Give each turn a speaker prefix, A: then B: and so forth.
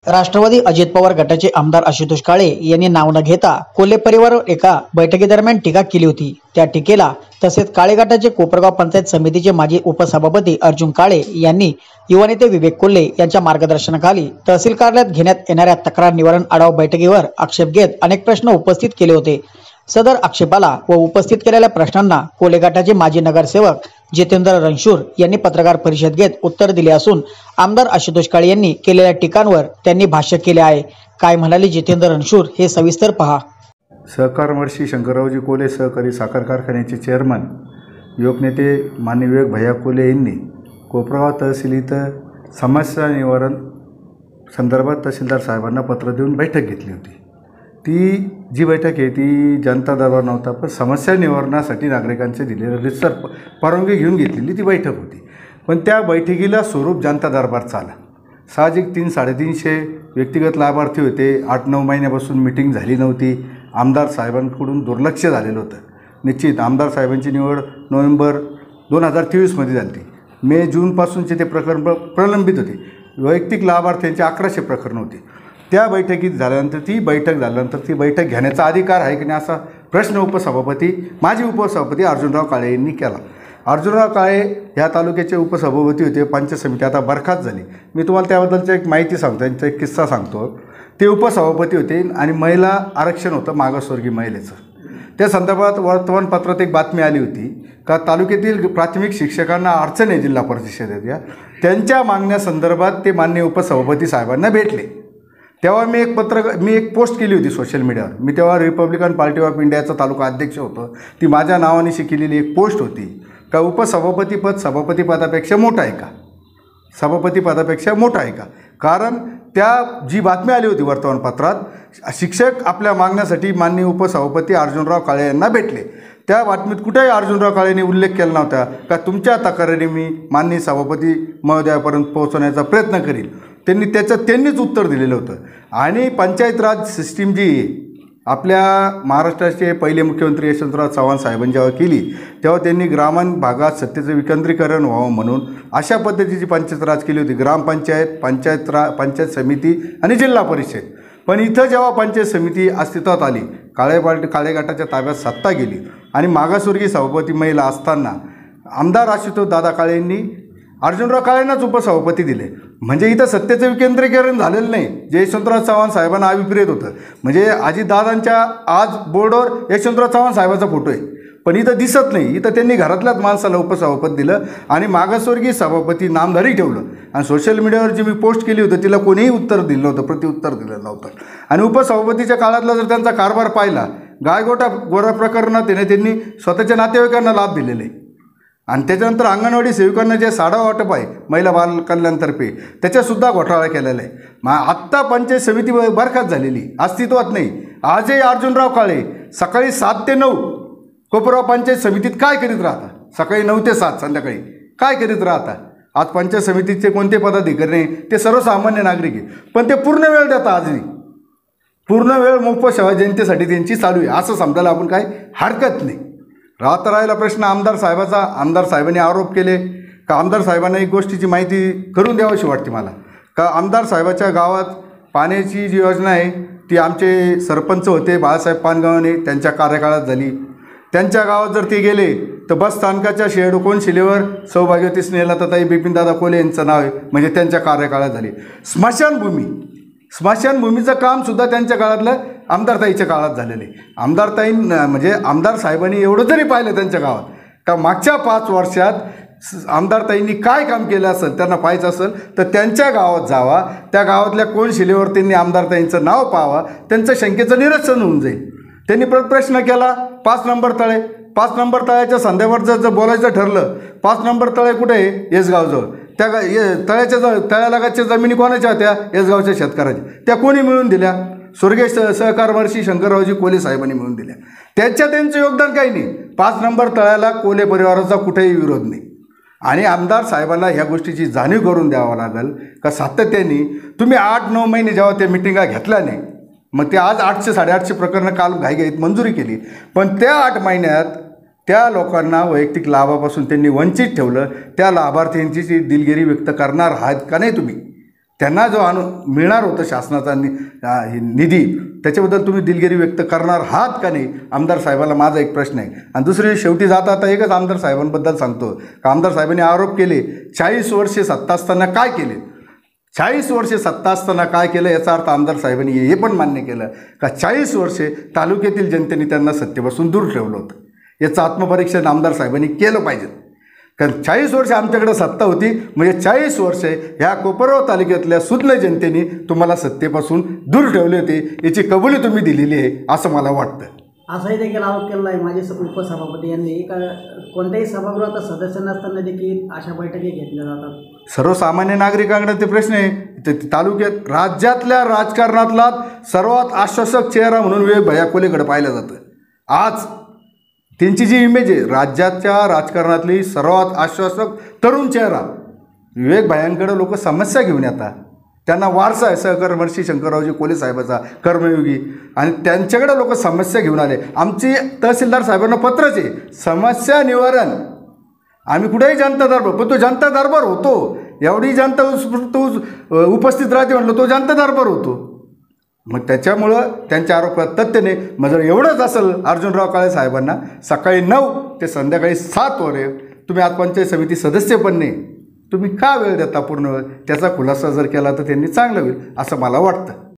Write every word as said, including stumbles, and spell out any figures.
A: राष्ट्रवादी अजित पवार गटाचे आमदार आशुतोष काळे यांनी नाव न घेता कोल्हे परिवारावर एका बैठकीदरम्यान टीका केली होती। त्या टीकेला तसेच काळे गटाचे कोपरगाव पंचायत समितीचे माजी उपसभापती अर्जुन काळे यांनी युवा नेते विवेक कोल्हे यांच्या मार्गदर्शनाखाली तहसील कार्यालयात घेण्यात येणाऱ्या तक्रार निवारण आढावा बैठकीवर आक्षेप घेत अनेक प्रश्न उपस्थित केले होते। सदर आक्षेपाला व उपस्थित केलेल्या प्रश्नांना कोल्हे गटाचे माजी नगरसेवक जितेंद्र रणशूर यांनी पत्रकार परिषद घेत उत्तर दिले असून आमदार आशुतोष काळे यांनी केलेल्या टीकांवर त्यांनी भाष्य केले आहे। काय म्हणाले जितेंद्र रणशूर हे सविस्तर पहा।
B: सहकार महर्षी शंकररावजी कोल्हे सहकारी साखर कारखान्याचे चेअरमन युवक नेते माननीय विवेक भैया कोल्हे यांनी कोपरगाव तहसील इथं समस्या निवारण संदर्भात तहसीलदार साहेबांना पत्र देऊन बैठक घेतली होती। ती जी बैठक आहे ती जनता दरबार नव्हता, पण समस्या निवारणासाठी नागरिकांचे दिलेले रितसर परवानगी घेऊन घेतलेली ती बैठक होती। पण त्या बैठकीला स्वरूप जनता दरबारचं आलं। साहजिक तीन साडेतीनशे व्यक्तिगत लाभार्थी होते। आठ नऊ महिन्यापासून मिटिंग झाली नव्हती। आमदार साहेबांकडून दुर्लक्ष झालेलं होतं। निश्चित आमदार साहेबांची निवड नोव्हेंबर दोन हजार तेवीसमध्ये झाली होती। मे जूनपासूनचे ते प्रकरण प्रलंबित होते। वैयक्तिक लाभार्थ्यांची अकराशे प्रकरणं होती। त्या बैठकीत झाल्यानंतर ती बैठक झाल्यानंतर ती बैठक घेण्याचा अधिकार आहे की नाही असा प्रश्न उपसभापती माजी उपसभापती अर्जुनराव काळे यांनी केला। अर्जुनराव काळे ह्या तालुक्याचे उपसभापती होते। पंचायत समिती आता बरखास्त झाली। मी तुम्हाला त्याबद्दलची एक माहिती सांगतो, त्यांचा एक किस्सा सांगतो। ते उपसभापती होते आणि महिला आरक्षण होतं मागासवर्गीय महिलेचं। त्या संदर्भात वर्तमानपत्रात एक बातमी आली होती का तालुक्यातील प्राथमिक शिक्षकांना अडचण आहे जिल्हा परिषदेच्या, त्यांच्या मागण्यासंदर्भात ते माननीय उपसभापती साहेबांना भेटले। तेव्हा मी एक पत्र मी एक पोस्ट केली होती सोशल मीडियावर। मी तेव्हा रिपब्लिकन पार्टी ऑफ इंडियाचा तालुका अध्यक्ष होतो। ती माझ्या नावानिशी केलेली एक पोस्ट होती का उपसभापतीपद सभापतीपदापेक्षा मोठं आहे का, सभापतीपदापेक्षा मोठं आहे का। कारण त्या जी बातमी आली होती वर्तमानपत्रात, शिक्षक आपल्या मागण्यासाठी माननीय उपसभापती अर्जुनराव काळे यांना भेटले। त्या बातमीत कुठेही अर्जुनराव काळेंनी उल्लेख केला नव्हता का तुमच्या तक्रारी मी माननीय सभापती महोदयापर्यंत पोहोचवण्याचा प्रयत्न करील। त्यांनी त्याचं त्यांनीच उत्तर दिलेलं होतं। आणि पंचायत राज सिस्टीम जी आपल्या महाराष्ट्राचे पहिले मुख्यमंत्री यशवंतराव चव्हाण साहेबांनी जेव्हा केली तेव्हा त्यांनी ग्रामीण भागात सत्तेचं विकेंद्रीकरण व्हावं म्हणून अशा पद्धतीची पंचायत राज केली होती। ग्रामपंचायत, पंचायत रा पंचायत समिती आणि जिल्हा परिषद। पण इथं जेव्हा पंचायत समिती अस्तित्वात आली, काळे पार्टी काळे गटाच्या ताब्यात सत्ता गेली आणि मागासवर्गीय सभापती महिला असताना आमदार आशुतोष दादा काळे यांनी अर्जुनराव काळेंनाच उपसभापती दिले। म्हणजे इथं सत्तेचं विकेंद्रीकरण झालेलं नाही, जे यशवंतराव चव्हाण साहेबांना अभिप्रेत होतं। म्हणजे अजितदादांच्या आज बोर्डवर यशवंतराव चव्हाण साहेबाचा फोटो आहे, पण इथं दिसत नाही। इथं त्यांनी घरातल्याच माणसाला उपसभापती दिलं आणि मागासवर्गीय सभापती नामधारी ठेवलं। आणि सोशल मीडियावर जी मी पोस्ट केली होती तिला कोणीही उत्तर दिलं नव्हतं, प्रत्युत्तर दिलं नव्हतं। आणि उपसभापतीच्या काळातला जर त्यांचा कारभार पाहिला, गायगोटा गोरा प्रकरणात त्याने त्यांनी स्वतःच्या नातेवाईकांना लाभ दिलेले। आणि त्याच्यानंतर अंगणवाडी सेविकांना जे साडा वाटप आहे महिला बाल कल्याणतर्फे त्याच्यासुद्धा घोटाळा केलेला आहे। मग आत्ता पंचायत समिती बरखास्त झालेली, अस्तित्वात नाही। आजही अर्जुनराव काळे सकाळी सात ते नऊ कोपरगाव पंचायत समितीत काय करीत राहता, सकाळी नऊ ते सात संध्याकाळी काय करीत राहता। आज पंचायत समितीचे कोणते पदाधिकारी नाही, ते सर्वसामान्य नागरिक आहे, पण ते पूर्ण वेळ देतात। आजही पूर्ण वेळ मोफत सेवा जनतेसाठी त्यांची चालू आहे असं समजायला आपण काय हरकत नाही। राहता राहिला प्रश्न आमदार साहेबाचा। आमदार साहेबांनी आरोप केले का आमदार साहेबांना एक गोष्टीची माहिती करून द्यावीशी वाटते मला का आमदार साहेबाच्या गावात पाण्याची जी योजना आहे ती आमचे सरपंच होते बाळासाहेब पानगावने त्यांच्या कार्यकाळात झाली। त्यांच्या गावात जर ते गेले तर बस स्थानकाच्या शेडकोन शिलेवर सौभाग्यवती स्नेहलताताई बिपिनदादा कोल्हे यांचं नाव आहे, म्हणजे त्यांच्या कार्यकाळात झाली। स्मशानभूमी स्मशानभूमीचं कामसुद्धा त्यांच्या काळातलं आमदारताईच्या काळात झालेलं आहे। आमदारताई म्हणजे आमदार साहेबांनी एवढं जरी पाहिलं त्यांच्या गावात का मागच्या पाच वर्षात आमदारताईंनी काय काम केलं असेल, त्यांना पाहायचं असेल तर त्यांच्या गावात जावा, त्या गावातल्या कोण शिलेवर त्यांनी आमदारताईंचं नाव पाहावा, त्यांचं शंकेचं निरसन होऊन जाईल। त्यांनी परत प्रश्न केला पाच नंबर तळे, पाच नंबर तळ्याच्या संध्यावर जर बोलायचं ठरलं, पाच नंबर तळे कुठे आहे, येसगावजवळ। त्या तळ्याच्या ज तळ्यालगतच्या जमिनी कोणाच्या होत्या, येसगावच्या शेतकऱ्याच्या। त्या कोणी मिळून दिल्या, स्वर्गीय सहकार महर्षी शंकररावजी कोल्हे साहेबांनी मिळून दिल्या। त्याच्या त्यांचं योगदान काही नाही। पाच नंबर तळ्याला कोल्हे परिवाराचा कुठेही विरोध नाही। आणि आमदार साहेबांना ह्या गोष्टीची जाणीव करून द्यावं लागेल का सातत्याने तुम्ही आठ नऊ महिने जेव्हा त्या मिटिंगा घेतल्या नाही, मग ते आज आठशे साडेआठशे प्रकरणं काल घाईघाईत मंजुरी केली, पण त्या आठ महिन्यात त्या लोकांना वैयक्तिक लाभापासून त्यांनी वंचित ठेवलं। त्या लाभार्थ्यांची जी दिलगिरी व्यक्त करणार आहात का नाही तुम्ही, त्यांना जो अनु मिळणार होतं शासनाचा नि निधी त्याच्याबद्दल तुम्ही दिलगिरी व्यक्त करणार आहात का नाही, आमदार साहेबाला माझा एक प्रश्न आहे. आणि दुसरी शेवटी जाता आता एकच आमदार साहेबांबद्दल सांगतो का आमदार साहेबांनी आरोप केले चाळीस वर्षे सत्ता असताना काय केले, चाळीस वर्षे सत्ता असताना काय केलं, याचा अर्थ आमदार साहेबांनी हे पण मान्य केलं का चाळीस वर्षे तालुक्यातील जनतेने त्यांना सत्तेपासून दूर ठेवलं होतं. याचं आत्मपरीक्षण आमदार साहेबांनी केलं पाहिजे. कारण चाळीस वर्षे आमच्याकडे सत्ता होती म्हणजे चाळीस वर्षे ह्या कोपरगाव तालुक्यातल्या सुज्ञ जनतेने तुम्हाला सत्तेपासून दूर ठेवले होते, याची कबुली तुम्ही दिलेली आहे असं मला वाटतं.
A: असाही देखील आरोप केला आहे माजी उपसभापती यांनी का कोणत्याही सभागृहात सदस्य नसताना देखील अशा बैठकी घेतल्या जातात.
B: सर्वसामान्य नागरिकांकडे ते प्रश्न आहे. ते तालुक्यात राज्यातल्या राजकारणातला सर्वात आश्वासक चेहरा म्हणून विवेक भैया कोलेकडे पाहिलं जातं. आज त्यांची जी इमेज आहे राज्याच्या राजकारणातली सर्वात आश्वासक तरुण चेहरा विवेक भैयांकडे लोक समस्या घेऊन येतात. त्यांना वारसा आहे सहकर्मर्षी शंकररावजी कोले साहेबाचा कर्मयोगी, आणि त्यांच्याकडे लोक समस्या घेऊन आले. आमची तहसीलदार साहेबांना पत्रच आहे समस्या निवारण. आम्ही कुठेही जनता दरबार, पण तो जनता दरबार होतो, एवढी जनता तो उपस्थित राहते म्हटलं तो जनता दरबार होतो. मग त्याच्यामुळं त्यांच्या आरोपात तथ्य नाही. मग जर एवढंच असेल अर्जुनराव काळे साहेबांना सकाळी नऊ ते संध्याकाळी सात वर तुम्ही आज पंचायत समिती सदस्य पण नाही, तुम्ही का वेळ देता पूर्ण वेळ, त्याचा खुलासा जर केला तर त्यांनी चांगलं होईल असं मला वाटतं.